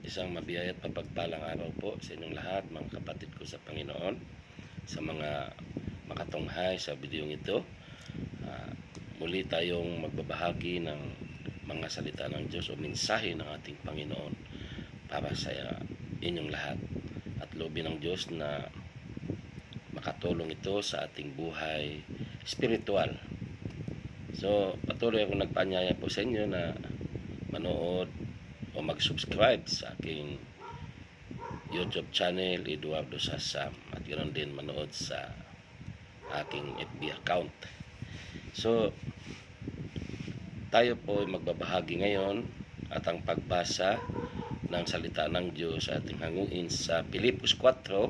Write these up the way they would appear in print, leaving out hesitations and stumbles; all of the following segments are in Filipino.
Isang mabiyaya at mapagpalang araw po sa inyong lahat, mga kapatid ko sa Panginoon, sa mga makatunghay sa bidyong ito. Muli tayong magbabahagi ng mga salita ng Diyos o mensahe ng ating Panginoon para sa inyong lahat. At loobin ng Diyos na makatulong ito sa ating buhay spiritual. So, patuloy akong nagpaanyaya po sa inyo na manood o mag-subscribe sa aking YouTube channel, Eduardo Sasam, at ganoon din manood sa aking FB account. So, tayo po ay magbabahagi ngayon at ang pagbasa ng salita ng Diyos ating hanguin sa Pilipos 4,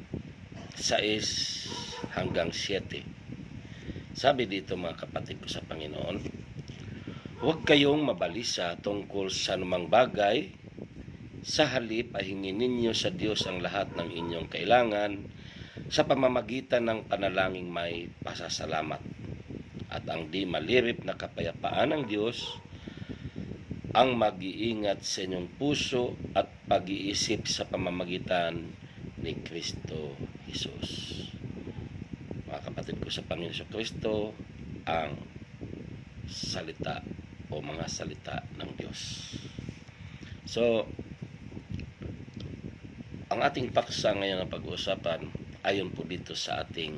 6 hanggang 7. Sabi dito mga kapatid ko sa Panginoon, huwag kayong mabalisa tungkol sa anumang bagay. Sa halip ay hingin ninyo sa Diyos ang lahat ng inyong kailangan sa pamamagitan ng panalangin may pasasalamat. At ang di malirip na kapayapaan ng Diyos ang mag-iingat sa inyong puso at pag-iisip sa pamamagitan ni Kristo Jesus. Mga kapatid ko sa Panginoon Kristo, ang salita o mga salita ng Diyos. So, ang ating paksa ngayon na pag-uusapan, ayon po dito sa ating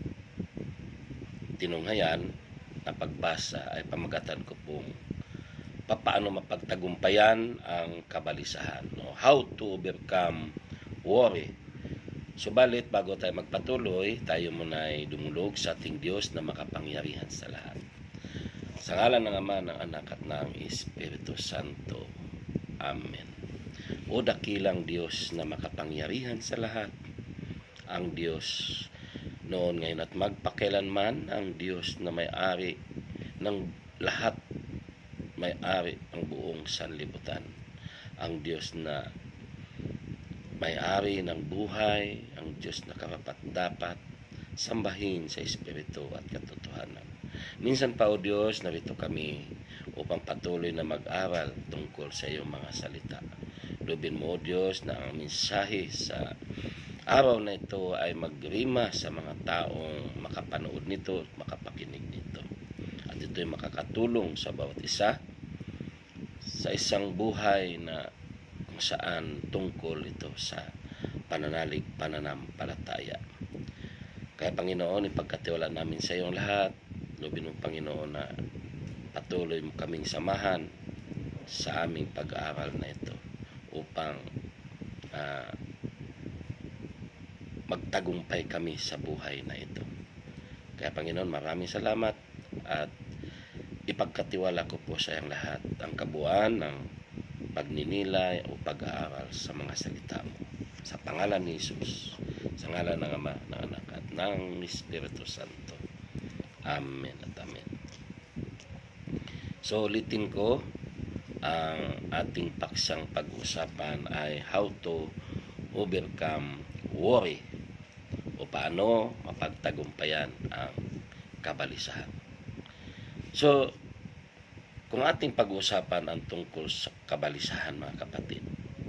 tinunghayan na pagbasa, ay pamagatan ko pong paano mapagtagumpayan ang kabalisahan. No? How to overcome worry. Subalit, bago tayo magpatuloy, tayo muna ay dumulog sa ating Diyos na makapangyarihan sa lahat. Sa ngalan ng Ama, ng Anak at ng Espiritu Santo. Amen. O dakilang Diyos na makapangyarihan sa lahat, ang Diyos noon, ngayon at magpakailanman, ang Diyos na may-ari ng lahat, may-ari ang buong sanlibutan, ang Diyos na may-ari ng buhay, ang Diyos na karapat-dapat sambahin sa Espiritu at katotohanan. Minsan pa, O Diyos, narito kami upang patuloy na mag-aral tungkol sa iyong mga salita. Lubin mo, O Diyos, na ang mensahe sa araw na ito ay magrima sa mga taong makapanood nito at makapakinig nito. At ito ay makakatulong sa bawat isa sa isang buhay na kung saan tungkol ito sa pananalig, pananampalataya. Kaya Panginoon, ipagkatiwala namin sa iyong lahat. Lubin mo, Panginoon, na patuloy mo kaming samahan sa aming pag-aaral na ito upang magtagumpay kami sa buhay na ito. Kaya Panginoon, maraming salamat at ipagkatiwala ko po sa iyong lahat ang kabuuan ng pagninilay o pag-aaral sa mga salita mo. Sa pangalan ni Jesus, sa ngalan ng Ama, ng Anak at ng Espiritu Santo. Amen at amen. So ulitin ko, ang ating paksang pag-usapan ay how to overcome worry o paano mapagtagumpayan ang kabalisahan. So, kung ating pag-usapan ang tungkol sa kabalisahan, mga kapatid,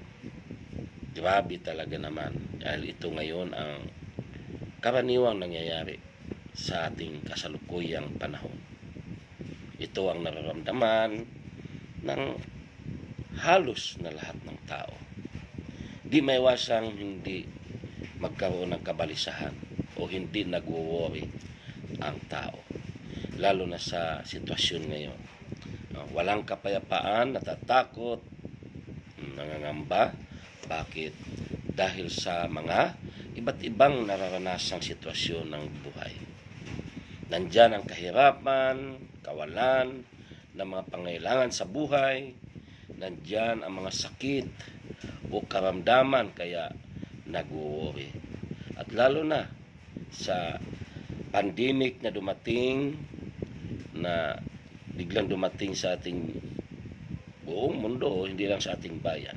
grabe talaga naman dahil ito ngayon ang karaniwang nangyayari sa ating kasalukuyang panahon. Ito ang nararamdaman ng halos na lahat ng tao. Di maiwasang hindi magkaroon ng kabalisahan o hindi nagwo-worry ang tao. Lalo na sa sitwasyon ngayon. Walang kapayapaan, natatakot, nangangamba. Bakit? Dahil sa mga iba't ibang nararanasang sitwasyon ng buhay. Nandyan ang kahirapan, kawalan ng mga pangailangan sa buhay. Nandyan ang mga sakit o karamdaman kaya nag-worry. At lalo na sa pandemic na dumating, na biglang dumating sa ating buong mundo, hindi lang sa ating bayan,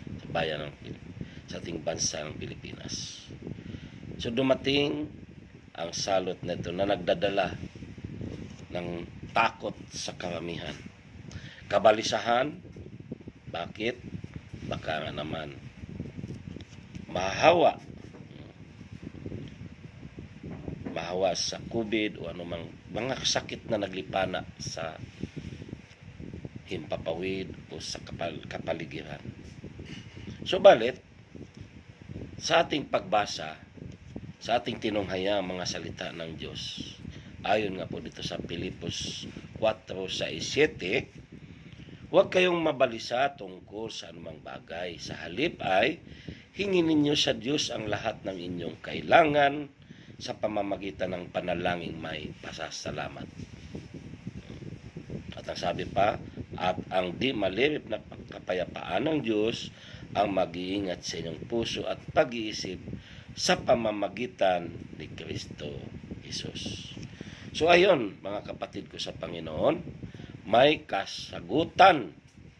sa ating bansa ng Pilipinas. So dumating ang salot na ito na nagdadala ng takot sa karamihan. Kabalisahan, bakit? baka nga naman mahawa sa COVID o anumang mga sakit na naglipana sa himpapawid o sa kapaligiran. Subalit, sa ating pagbasa, sa ating tinunghaya mga salita ng Diyos, ayon nga po dito sa Pilipos 4:6-7, huwag kayong mabalisa tungkol sa anumang bagay. Sa halip ay hingin ninyo sa Diyos ang lahat ng inyong kailangan sa pamamagitan ng panalangin may pasasalamat. At ang sabi pa, at ang di malirip na kapayapaan ng Diyos ang mag-iingat sa inyong puso at pag-iisip sa pamamagitan ni Kristo Jesus. So ayon, mga kapatid ko sa Panginoon, may kasagutan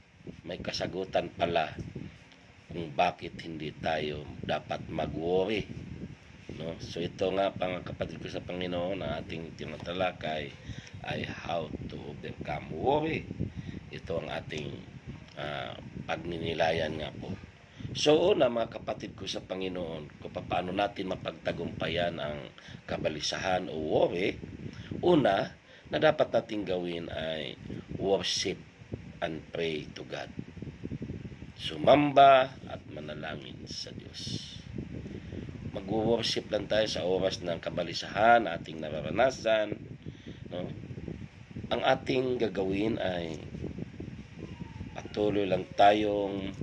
pala kung bakit hindi tayo dapat mag-worry. No? So ito nga, mga kapatid ko sa Panginoon, ang ating tinatalakay ay how to overcome worry. Ito ang ating pagninilayan nga po. So una, mga kapatid ko sa Panginoon, kung paano natin mapagtagumpayan ang kabalisahan o worry, una na dapat natin gawin ay worship and pray to God. Sumamba at manalangin sa Diyos. Mag-worship lang tayo sa oras ng kabalisahan, ating nararanasan. No? Ang ating gagawin ay patuloy lang tayong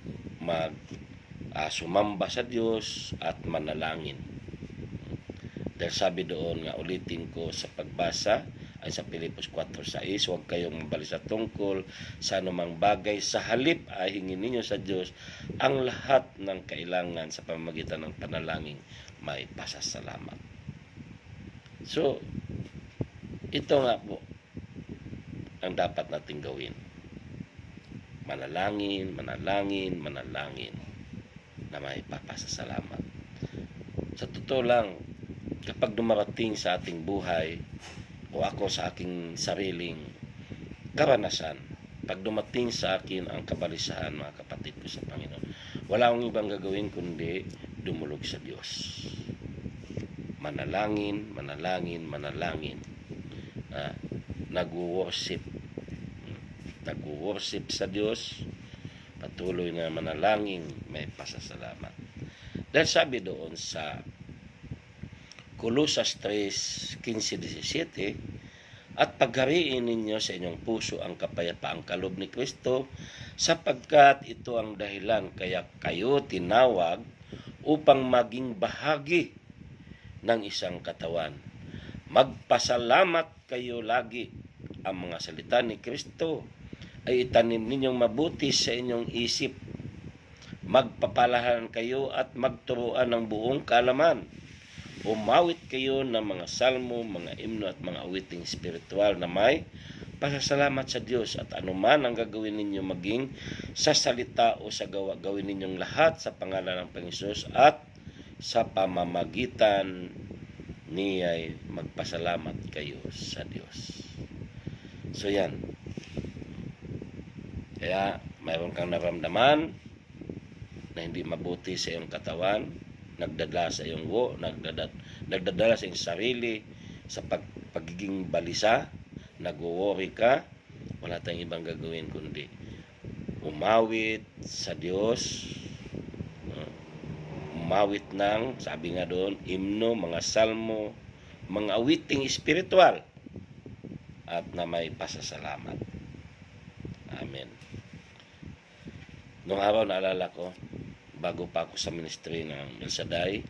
sumamba sa Diyos at manalangin. Dahil sabi doon nga, ulitin ko sa pagbasa, ay sa Pilipos 4:6, huwag kayong mabalisa tungkol sa anumang bagay. Sa halip ay hingin ninyo sa Diyos ang lahat ng kailangan sa pamamagitan ng panalangin may pasasalamat. So, ito nga po ang dapat nating gawin. Manalangin na may papasasalamat. Sa totoo lang, kapag dumarating sa ating buhay o ako sa aking sariling karanasan, pag dumating sa akin ang kabalisahan, mga kapatid ko sa Panginoon, wala akong ibang gagawin kundi dumulog sa Diyos. Manalangin. Nag-worship sa Diyos, patuloy na manalangin, may pasasalamat. Dahil sabi doon sa Colosas 3:15-17, at paghariin ninyo sa inyong puso ang kapayapaang kaloob ni Kristo, sapagkat ito ang dahilan kaya kayo tinawag upang maging bahagi ng isang katawan. Magpasalamat kayo lagi. Ang mga salita ni Kristo ay itanim ninyong mabuti sa inyong isip. Magpapalahan kayo at magturuan ng buong kaalaman. Umawit kayo ng mga salmo, mga himno at mga awiting spiritual na may pasasalamat sa Diyos. At anuman ang gagawin ninyo, maging sa salita o sa gawa, gawin ninyong lahat sa pangalan ng Panginoon at sa pamamagitan niya'y magpasalamat kayo sa Diyos. So yan. Kaya mayroon kang naramdaman na hindi mabuti sa iyong katawan, nagdadala sa iyong nagdadala sa iyong sarili sa pagiging balisa, nag-worry ka, wala tayong ibang gagawin kundi umawit sa Diyos, umawit ng, sabi nga doon, himno, mga salmo, mga awiting espiritual, at na may pasasalamat. Amen. Noong araw, naalala ko, bago pa ako sa ministry ng El Shaddai,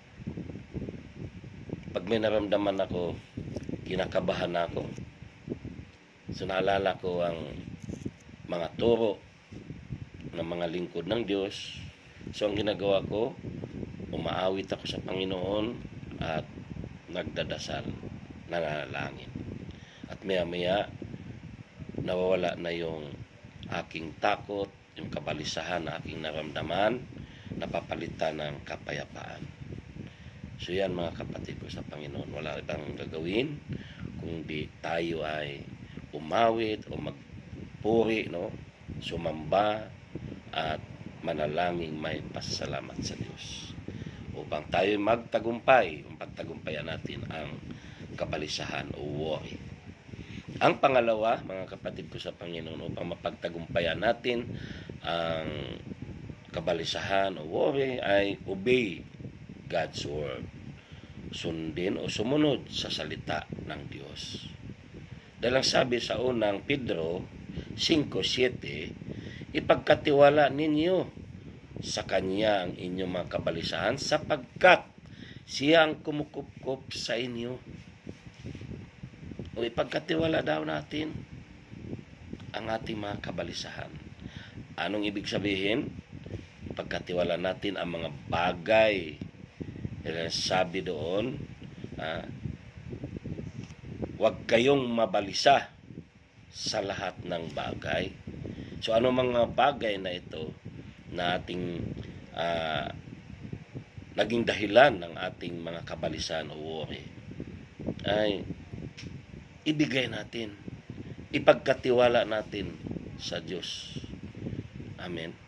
pag may naramdaman ako, kinakabahan ako. So naalala ko ang mga turo ng mga lingkod ng Diyos. So ang ginagawa ko, umaawit ako sa Panginoon at nagdadasal, nananalangin. At maya-maya, nawawala na yung aking takot, yung kabalisahan na aking naramdaman, napapalitan ng kapayapaan. So yan, mga kapatid ko sa Panginoon, wala ibang gagawin kundi tayo ay umawit o magpuri, no? Sumamba at manalangin may pasasalamat sa Diyos upang tayo magtagumpay, pagtagumpayan natin ang kabalisahan o worry. Ang pangalawa, mga kapatid ko sa Panginoon, upang mapagtagumpayan natin ang kabalisahan o worry ay obey God's word. Sundin o sumunod sa salita ng Diyos. Dahil ang sabi sa unang Pedro 5:7, ipagkatiwala ninyo sa Kanya ang inyong mga kabalisahan sapagkat Siya ang kumukupkup sa inyo. O ipagkatiwala daw natin ang ating mga kabalisahan. Anong ibig sabihin? Ipagkatiwala natin ang mga bagay. Sabi doon, huwag kayong mabalisa sa lahat ng bagay. So ano mga bagay na ito na ating naging dahilan ng ating mga kabalisan o worry ay ibigay natin, ipagkatiwala natin sa Diyos. Amen.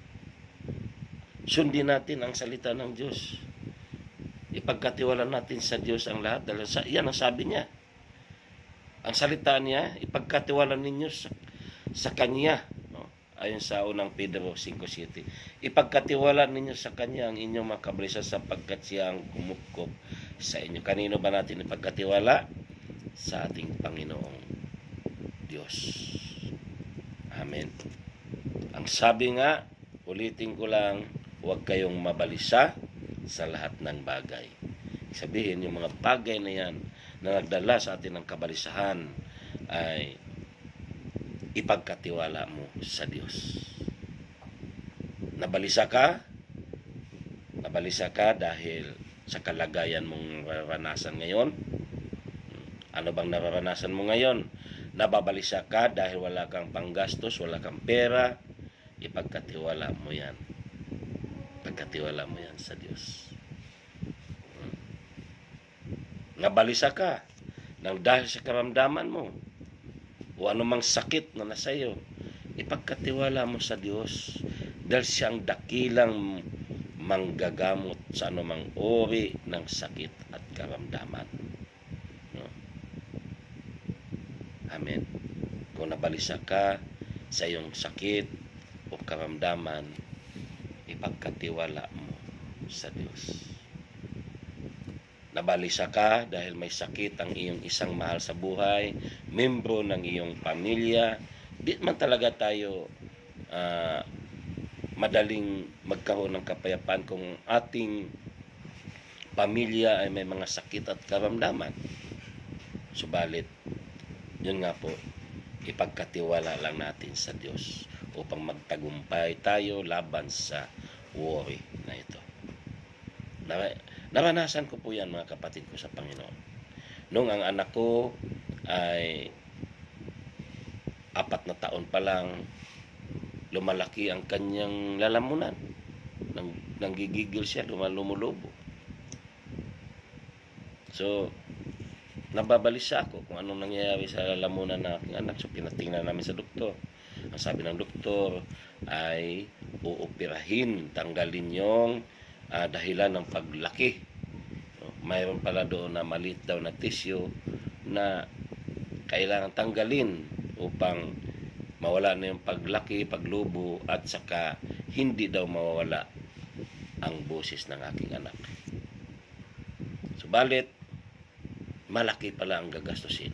Sundin natin ang salita ng Diyos. Ipagkatiwala natin sa Diyos ang lahat dahil yan ang sabi niya. Ang salita niya, ipagkatiwala ninyo sa Kanya. No? Ayon sa unang Pedro 5:7. Ipagkatiwala ninyo sa Kanya ang inyong mga kabalisahan sapagkat Siya ang kumupkup sa inyo. Kanino ba natin ipagkatiwala? Sa ating Panginoong Diyos. Amen. Ang sabi nga, ulitin ko lang, huwag kayong mabalisa sa lahat ng bagay. Sabihin, yung mga bagay na yan na nagdala sa atin ng kabalisahan ay ipagkatiwala mo sa Diyos. Nabalisa ka dahil sa kalagayan mong nararanasan ngayon. Ano bang nararanasan mo ngayon? Nababalisa ka dahil wala kang panggastos, wala kang pera. Ipagkatiwala mo yan. Ipagkatiwala mo yan sa Diyos. Nabalisa ka nang dahil sa karamdaman mo o anumang sakit na nasa iyo, ipagkatiwala mo sa Diyos dahil siyang dakilang manggagamot sa anumang uri ng sakit at karamdaman. No? Amen. Kung nabalisa ka sa iyong sakit o karamdaman, ipagkatiwala mo sa Diyos. Nabalisa ka dahil may sakit ang iyong isang mahal sa buhay, membro ng iyong pamilya. Di man talaga tayo madaling magkaroon ng kapayapaan kung ating pamilya ay may mga sakit at karamdaman. Subalit, yun nga po, ipagkatiwala lang natin sa Diyos upang magtagumpay tayo laban sa worry na ito. Naranasan ko po yan, mga kapatid ko sa Panginoon. Nung ang anak ko ay 4 na taon pa lang, lumalaki ang kanyang lalamunan. Nanggigigil siya, lumulubo. So, nababalisa ako kung anong nangyayari sa lalamunan ng aking anak. So, pinatingnan namin sa doktor. Ang sabi ng doktor ay uoperahin, tanggalin yung dahilan ng paglaki. Mayroon pala doon na maliit daw na tissue na kailangan tanggalin upang mawala na yung paglaki, paglubo, at saka hindi daw mawawala ang boses ng aking anak. Subalit, malaki pala ang gagastusin.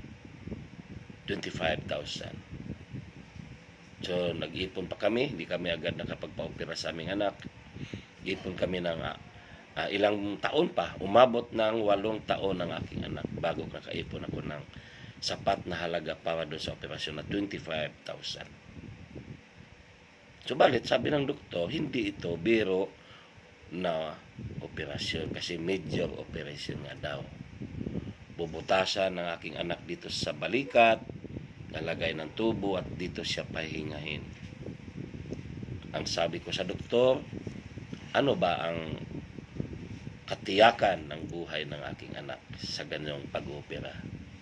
25,000. So, nag-ipon pa kami. Hindi kami agad nakapagpa-opera sa aming anak. Ipon kami ng ilang taon pa. Umabot ng 8 taon ang aking anak bago nakaipon ako ng sapat na halaga para doon sa operasyon na 25,000. Subalit, sabi ng doktor, hindi ito biro na operasyon kasi major operation nga daw. Bubutasan ng aking anak dito sa balikat, nalagay ng tubo at dito siya pahingahin. Ang sabi ko sa doktor, ano ba ang katiyakan ng buhay ng aking anak sa ganyang pag-opera?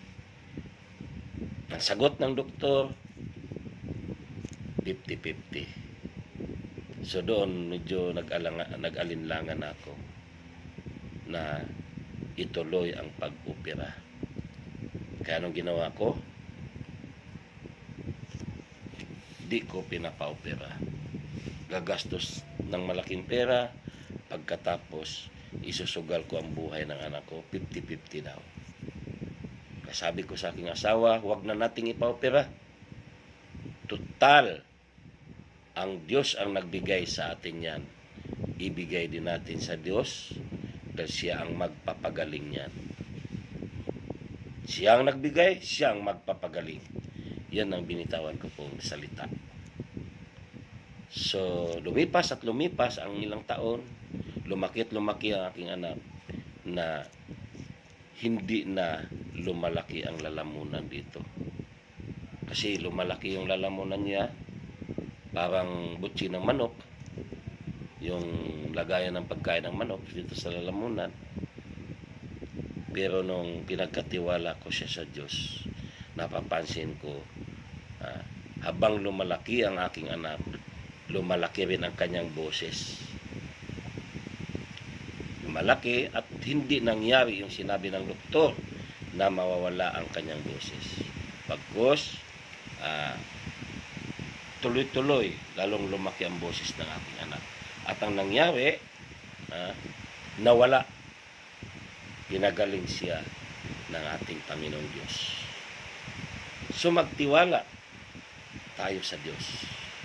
Ang sagot ng doktor, 50-50. So doon medyo nag-alinlangan ako na ituloy ang pag-opera. Kaya anong ginawa ko? Di ko pinapa-opera. Gagastos ng malaking pera, pagkatapos isusugal ko ang buhay ng anak ko, 50-50 daw. Kaya sabi ko sa aking asawa, huwag na nating ipa-opera. Total, ang Diyos ang nagbigay sa atin yan. Ibigay din natin sa Diyos dahil siya ang magpapagaling yan. Siya ang nagbigay, siya ang magpapagaling. Yan ang binitawan ko pong salita. So, lumipas at lumipas ang ilang taon, lumaki ang aking anak na hindi na lumalaki ang lalamunan dito. Kasi lumalaki yung lalamunan niya, parang butsi ng manok, yung lagayan ng pagkain ng manok dito sa lalamunan. Pero nung pinagkatiwala ko siya sa Diyos, napapansin ko, habang lumalaki ang aking anak, lumalaki rin ang kanyang boses. Lumalaki at hindi nangyari yung sinabi ng doktor na mawawala ang kanyang boses. Pagkos, tuloy-tuloy, lalong lumaki ang boses ng aking anak. At ang nangyari, nawala. Pinagaling siya ng ating Panginoong Diyos. So magtiwala tayo sa Diyos.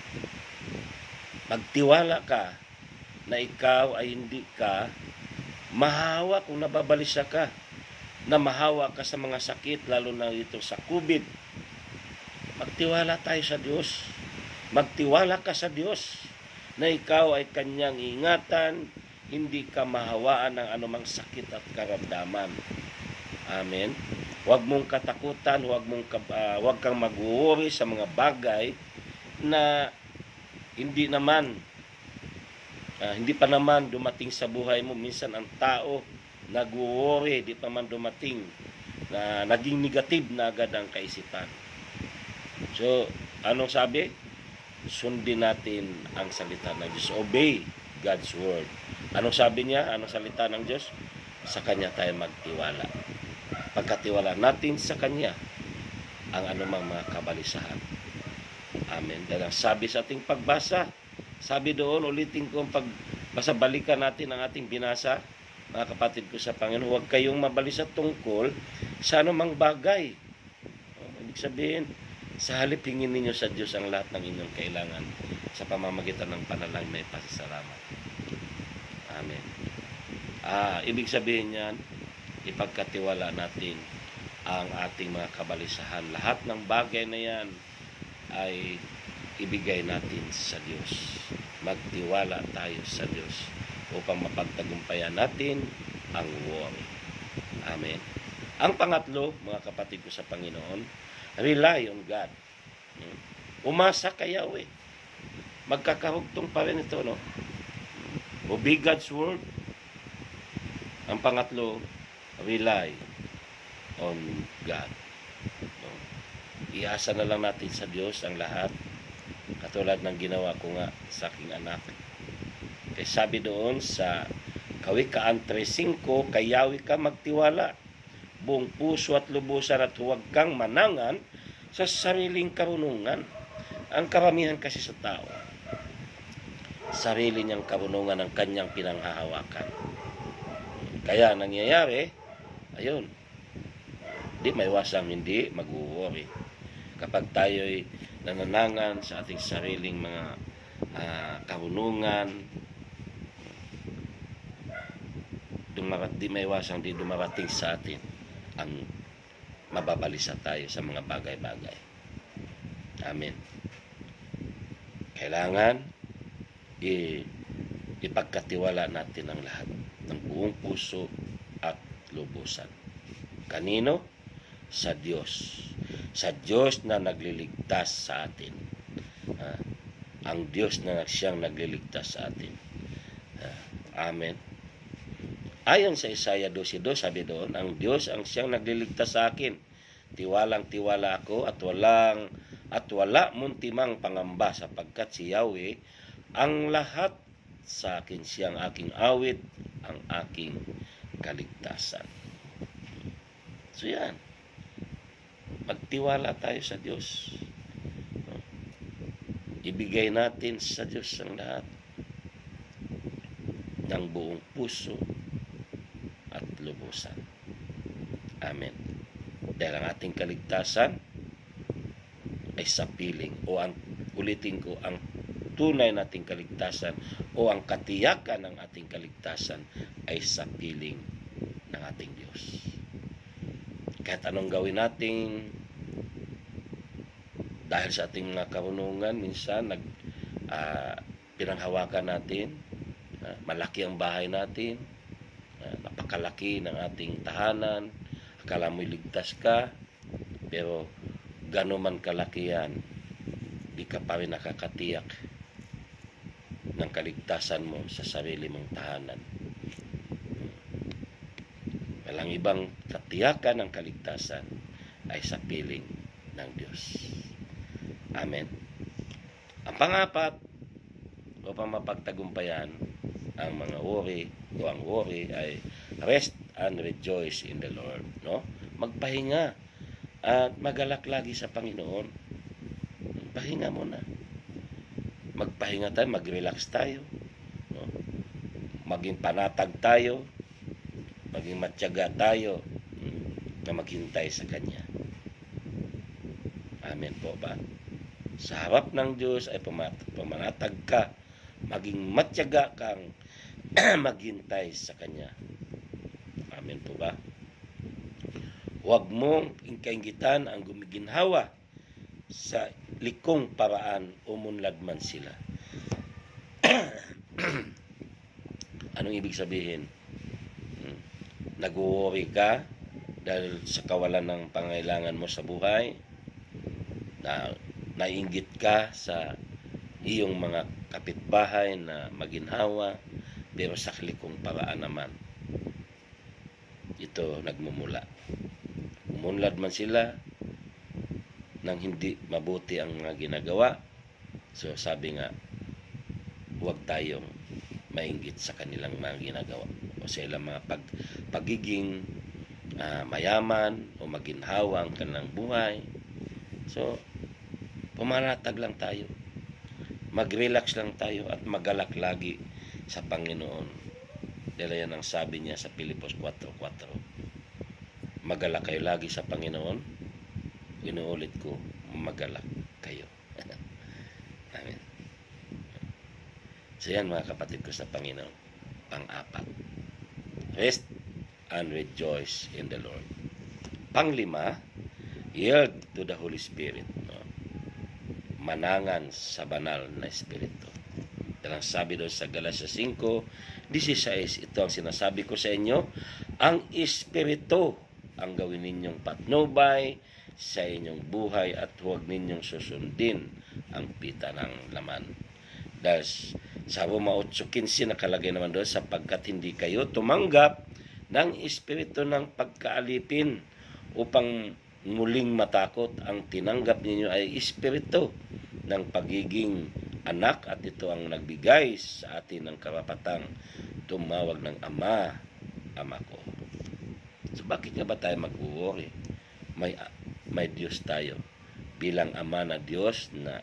Magtiwala ka na ikaw ay hindi ka mahawa kung nababalisa ka, na mahawa ka sa mga sakit, lalo na ito sa COVID. Magtiwala tayo sa Diyos. Magtiwala ka sa Diyos na ikaw ay kanyang ingatan, hindi ka mahawaan ng anumang sakit at karamdaman. Amen. Huwag mong katakutan, huwag kang mag-worry sa mga bagay na hindi pa naman dumating sa buhay mo. Minsan ang tao nag-worry, di pa man dumating, na naging negative na agad ang kaisipan. So, anong sabi? Sundin natin ang salita ng Diyos. Obey God's word. Anong sabi niya? Anong salita ng Diyos? Sa Kanya tayo magtiwala. Pagkatiwala natin sa Kanya ang anumang mga kabalisahan. Amen. Dahil ang sabi sa ating pagbasa, sabi doon, ulitin ko ang pagbasa, balikan natin ang ating binasa. Mga kapatid ko sa Panginoon, huwag kayong mabalisa tungkol sa anumang bagay. Ibig sabihin, sa halip hingin ninyo sa Diyos ang lahat ng inyong kailangan sa pamamagitan ng panalangin may pasasalamat. Amen. Ibig sabihin yan, ipagkatiwala natin ang ating mga kabalisahan. Lahat ng bagay na yan ay ibigay natin sa Diyos. Magtiwala tayo sa Diyos upang mapagtagumpayan natin ang worry. Amen. Ang pangatlo, mga kapatid ko sa Panginoon, rely on God. Umasa kay Yahweh. Magkakahugtong pa rin ito, no? Obey God's word. Ang pangatlo, rely on God. Iasa na lang natin sa Diyos ang lahat. Katulad ng ginawa ko nga sa aking anak. Kaya sabi doon sa Kawikaan 3:5, kay Yahweh ka magtiwala, buong puso at lubusan, at huwag kang manangan sa sariling karunungan. Ang karamihan kasi sa tao, sarili niyang karunungan ang kanyang pinanghahawakan. Kaya nangyayari, ayun, di may wasang hindi mag-worry. Kapag tayo'y nananangan sa ating sariling mga karunungan, di may wasang di dumarating sa atin ang mababalisa tayo sa mga bagay-bagay. Amen. Kailangan ipagkatiwala natin ang lahat ng buong puso at lubusan. Kanino? Sa Diyos. Sa Diyos na nagliligtas sa atin. Ang Diyos na siyang nagliligtas sa atin. Amen. Ayon sa Isaiah 12:2, sabi doon, ang Diyos ang siyang nagliligtas sa akin. Tiwalang-tiwala ako at wala muntimang pangamba, sapagkat si Yahweh ang lahat sa akin, siyang aking awit, ang aking kaligtasan. So yan, magtiwala tayo sa Diyos. Ibigay natin sa Diyos ang lahat ng buong puso at lubusan. Amen. Dahil ang ating kaligtasan ay sa piling, o ang ulitin ko, ang tunay nating kaligtasan o ang katiyakan ng ating kaligtasan ay sa piling ng ating Diyos. Kahit anong gawin natin, dahil sa ating mga karunungan, minsan pinanghawakan natin, malaki ang bahay natin, napakalaki ng ating tahanan, akala mo'y ligtas ka, pero gano'n man kalaki yan, di ka pa rin nakakatiyak ng kaligtasan mo sa sarili mong tahanan. Walang ibang katiyakan ng kaligtasan ay sa piling ng Diyos. Amen. Ang pangapat, upang mapagtagumpayan ang mga worry o ang worry, ay rest and rejoice in the Lord. No? Magpahinga at magalak lagi sa Panginoon. Pahinga muna. Magpahinga tayo, mag-relax tayo. No? Maging panatag tayo, maging matyaga tayo na maghintay sa Kanya. Amen po ba? Sa harap ng Diyos ay pumanatag ka, maging matyaga kang maghintay sa Kanya. Amen po ba? Huwag mong kainggitan ang gumiginhawa sa likong paraan, umunlad man sila. Anong ibig sabihin? Nag-worry ka dahil sa kawalan ng pangailangan mo sa buhay, na nainggit ka sa iyong mga kapitbahay na maginhawa, pero sa likong paraan naman ito nagmumula. Umunlad man sila nang hindi mabuti ang mga ginagawa. So sabi nga, huwag tayong mainggit sa kanilang mga ginagawa o sa ilang mga pagiging mayaman o maginhawa ang kanilang buhay. So pumanatag lang tayo, mag-relax lang tayo at magalak lagi sa Panginoon. Dahil yan ang sabi niya sa Pilipos 4:4. Magalak kayo lagi sa Panginoon. Inuulit ko, magalak kayo. Amen. So yan mga kapatid ko sa Panginoon. Pang-apat, rest and rejoice in the Lord. Pang-lima, yield to the Holy Spirit. Manangan sa banal na Espiritu. Dahil ang sabi doon sa Galatia 5:16, ito ang sinasabi ko sa inyo, ang Espiritu ang gawin ninyong patnubay sa inyong buhay at huwag ninyong susundin ang pita ng laman. Dahil sa Roma 8:15 nakalagay naman doon, sapagkat hindi kayo tumanggap ng Espiritu ng pagkaalipin upang muling matakot. Ang tinanggap ninyo ay Espiritu ng pagiging anak, at ito ang nagbigay sa atin ng karapatang tumawag ng Ama, Ama ko. So bakit nga ba tayo mag-worry? May Diyos tayo bilang Ama na Diyos na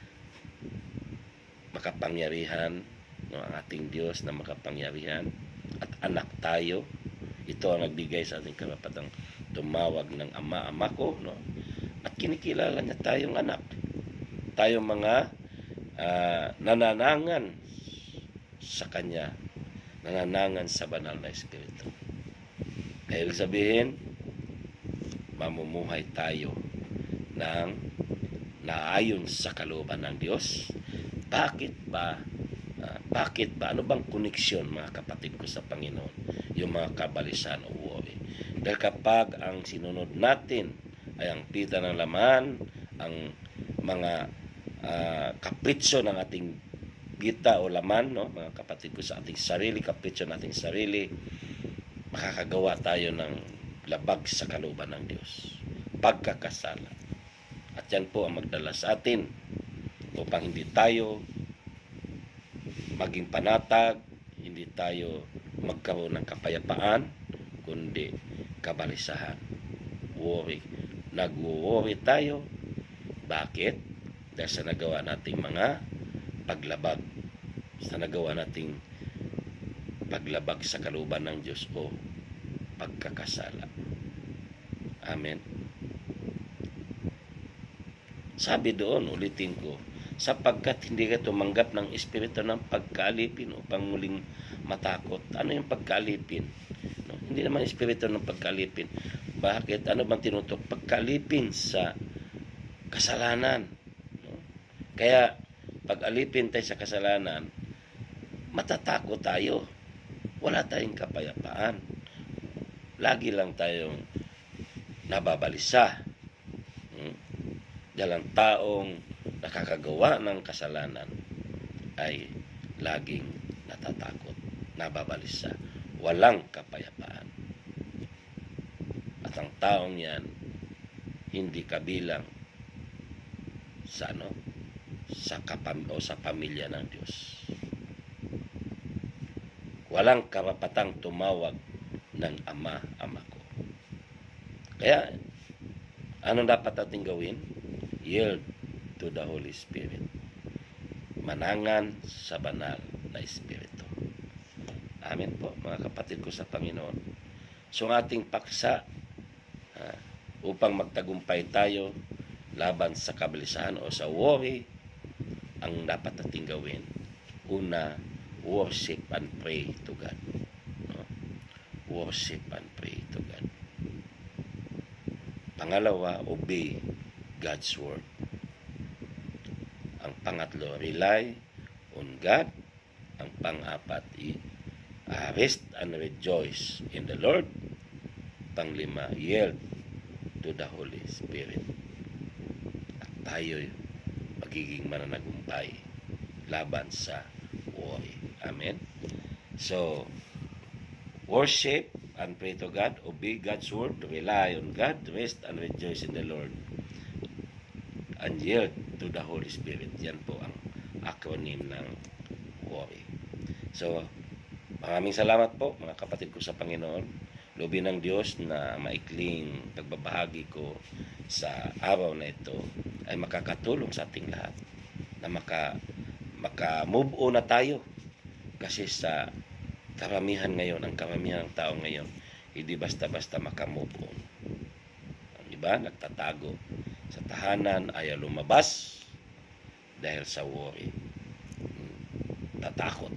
makapangyarihan, no, ang ating Diyos na makapangyarihan, at anak tayo. Ito ang nagbigay sa ating karapatang tumawag ng Ama, Ama ko, no? At kinikilala niya tayong anak. Tayong mga nananangan sa Kanya, nananangan sa banal na Espiritu. Kaya ibig sabihin, mamumuhay tayo ng naayon sa kalooban ng Diyos. Bakit ba? Ano bang koneksyon, mga kapatid ko sa Panginoon? Yung mga kabalisan o worry. Dahil kapag ang sinunod natin ay ang pita ng laman, ang mga kapritso ng ating pita o laman, no, mga kapatid ko, sa ating sarili, kapritso ng ating sarili, makakagawa tayo ng labag sa kalooban ng Diyos, pagkakasala. At yan po ang magdala sa atin upang hindi tayo maging panatag, hindi tayo magkaroon ng kapayapaan, kundi kabalisahan. Worry. Nag-worry tayo. Bakit? Dahil sa nagawa nating mga paglabag. Sa nagawa nating paglabag sa kalooban ng Diyos o pagkakasala. Amen. Sabi doon, ulitin ko, sapagkat hindi ka tumanggap ng espiritu ng pagkaalipin upang muling matakot. Ano yung pagkaalipin? No? Hindi naman espiritu ng pagkaalipin. Bakit? Ano bang tinutok? Pagkaalipin sa kasalanan. No? Kaya, pag alipin tayo sa kasalanan, matatakot tayo. Wala tayong kapayapaan. Lagi lang tayong nababalisa. Dahil ang taong nakakagawa ng kasalanan ay laging natatakot, nababalisa, walang kapayapaan. At ang taong yan hindi kabilang sa sa pamilya ng Diyos. Walang karapatang tumawag ng ama ko. Kaya ano dapat natin gawin? Yield to the Holy Spirit. Manangan sa banal na Espiritu. Amen po, mga kapatid ko sa Panginoon. So, ang ating paksa upang magtagumpay tayo laban sa kabalisahan o sa worry, ang dapat nating gawin, una, worship and pray to God. No? Worship and pray to God. Pangalawa, obey God's word. Ang pangatlo, rely on God. Ang pang-apat, rest and rejoice in the Lord. Panglima, yield to the Holy Spirit. At tayo'y magiging mananagumpay laban sa worry. Amen? So, worship and pray to God, obey God's word, rely on God, rest and rejoice in the Lord, and yield to the Holy Spirit. Yan po ang acronym ng worry. So, maraming salamat po mga kapatid ko sa Panginoon. Loobin ng Diyos na maikling pagbabahagi ko sa araw na ito ay makakatulong sa ating lahat na maka-move on na tayo. Kasi sa karamihan ngayon, ang karamihan ng tao ngayon, hindi basta-basta maka-move on. Ang iba, nagtatago sa tahanan, ayaw lumabas dahil sa worry. Tatakot.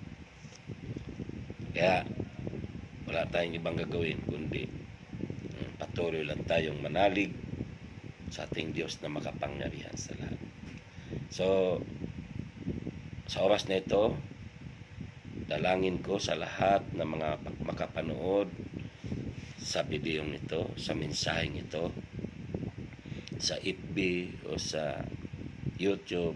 Kaya, wala tayong ibang gagawin, kundi patuloy lang tayong manalig sa ating Diyos na makapangyarihan sa lahat. So, sa oras na ito, dalangin ko sa lahat na mga makapanood sa videong ito, sa mensaheng ito, sa FB o sa YouTube.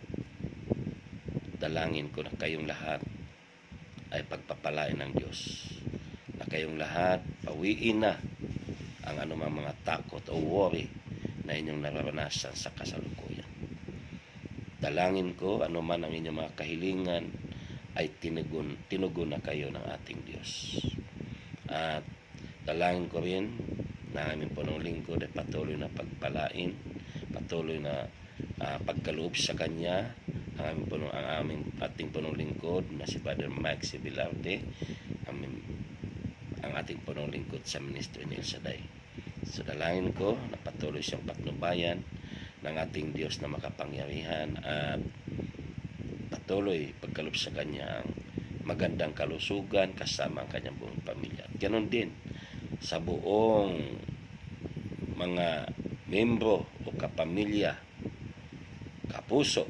Dalangin ko na kayong lahat ay pagpapalain ng Diyos. Na kayong lahat pawiin na ang anumang mga takot o worry na inyong nararanasan sa kasalukuyan. Dalangin ko anuman ang inyong mga kahilingan ay tinugon na kayo ng ating Diyos. At dalangin ko rin na aming punong lingkod ay patuloy na pagpalain, patuloy na pagkaloob sa Kanya, ang ating punong lingkod na si Brother Mike Sibilarte, ang ating punong lingkod sa Ministry ni El Shaddai. So dalangin ko na patuloy siyang patnubayan ng ating Diyos na makapangyarihan at patuloy pagkaloob sa Kanya ang magandang kalusugan kasama ang Kanyang buong pamilya. At ganon din sa buong mga membro o kapamilya, kapuso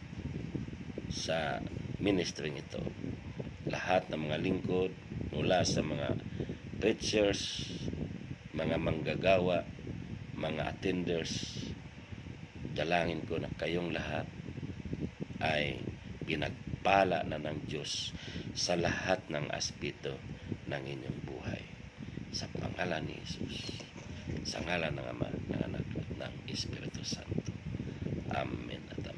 sa ministry ito. Lahat ng mga lingkod mula sa mga preachers, mga manggagawa, mga attenders, dalangin ko na kayong lahat ay pinagpala na ng Diyos sa lahat ng aspeto ng inyong buhay. Sa pangalan ni Jesus, sa ngalan ng Ama, ng Anak, at ng Espiritu Santo. Amen at amen.